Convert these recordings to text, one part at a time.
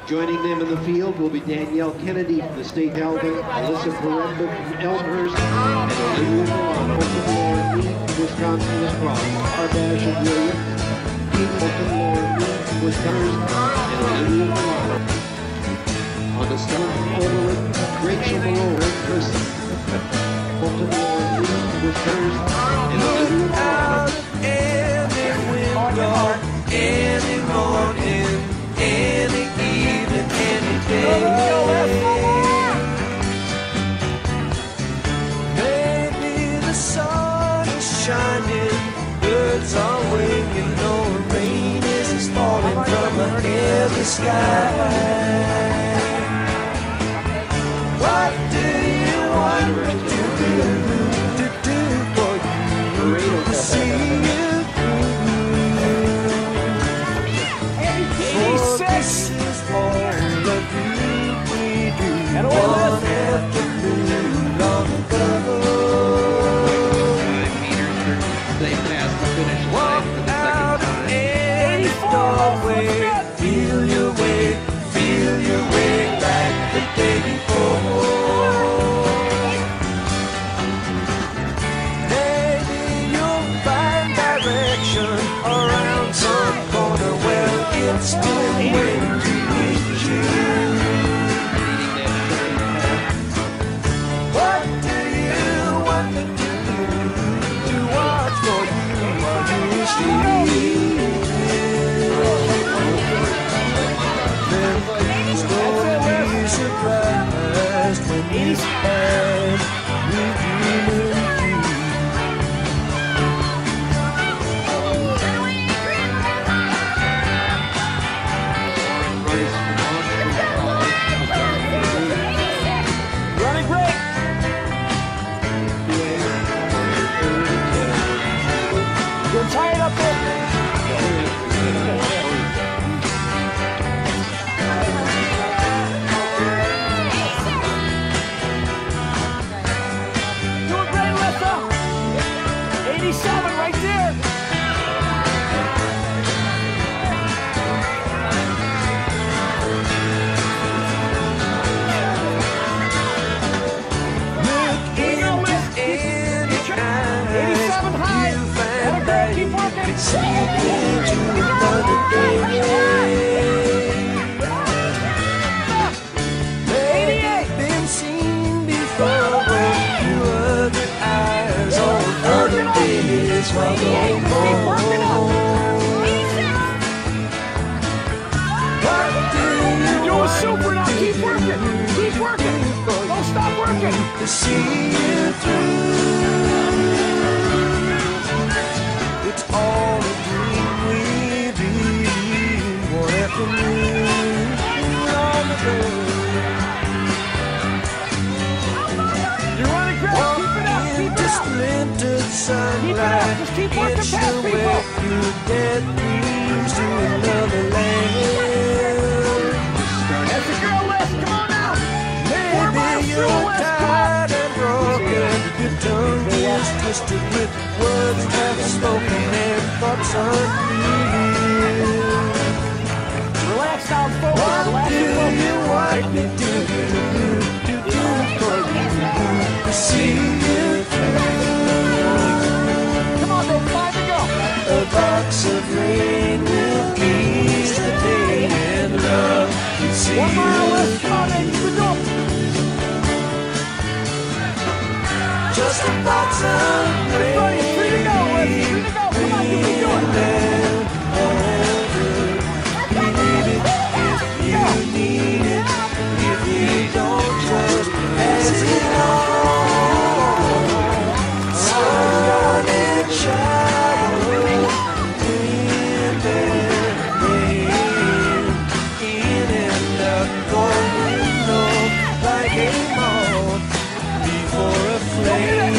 Joining them in the field will be Danielle Kennedy from the State Helmet, Alyssa Peremba from Elmhurst, and Olivia Milano from Lauren Mead from Wisconsin Lacrosse. Arbash and Williams, Pete from Lauren Mead from Wisconsin, and Olivia Milano. On the stone from Overland, Rachel Moreau and Chris from Lauren Mead from Wisconsin, and Olivia Milano. Any morning, any evening, any day. Maybe the sun is shining, birds are winging, no rain is falling from a heavy sky. What do you want me to do for you to see you through? This is all that we do. And one afternoon long ago. 5 meters. They passed the finish line for the Out second time. any doorway, feel your way like the day before. Maybe you'll find direction around some corner where it's still waiting to meet you. What do you want me to do? To watch for you while you sleep. Then please don't be surprised when you find me dreaming you. Running break. You're tired up there. Doing great, Alyssa. 87 right there. See you into another day. They've been seen before when you other eyes on other days while going home. What do you Doing super now. Keep working. Keep working. Don't stop working. to see you through? It's all a dream we dream one afternoon long ago. You're running great. Keep it up. Keep it up. Splintered sunlight. Keep it up. Just keep working It's past your people. way you get dreams to another land. That's the girl list. Come on now. 4 Maybe miles through the you're list. Come on. tired and broken. Your tongue is twisted with words half spoken and thoughts unclear. Relax down, folks. What Relax do and focus. you want me to do for you to see you through? Come on, baby. 5 to go. A box of rain will ease the pain and love can see 1 mile you left. Come on, baby. Keep it going. just a box of rain. Buddy, 3 to go. 3 to go. Come on, you can do it. You need it if you don't just pass it on. Sun and shadow, wind and rain, in and out, going on like a moth before a flame.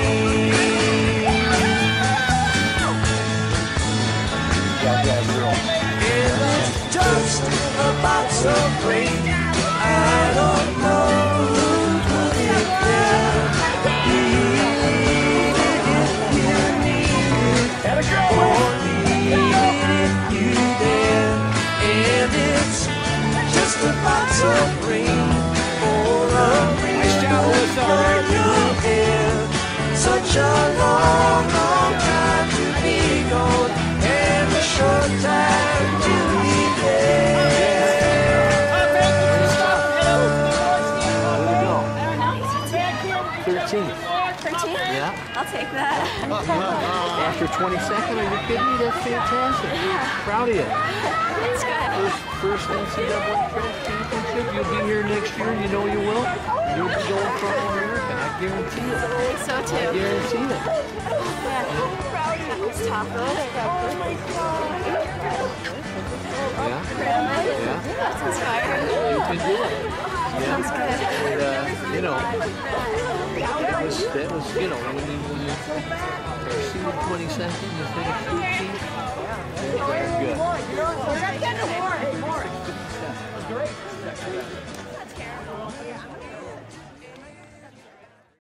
Just a box of rain. I don't know what it will be. You need it, And a girl or list. need it, you there. And it's just a with lots of rain for a brand new air. Such a long, long time to be gone, and a short time to be there. 13. 13? Yeah. I'll take that. After 22nd, are you kidding me? That's fantastic. Proud of you. That's good. First NCAA track championship. You'll be here next year. You know you will. You'll be going for All-American. I guarantee it. I think so I too. guarantee it. Yeah. That was tough. Yeah. Really? Yeah. That's inspiring. You can do it. Yeah. Sounds good. And, you know, that was, you know, when you exceeded 22nd, you finished 13th. They're good. You're not getting a warrant. Great.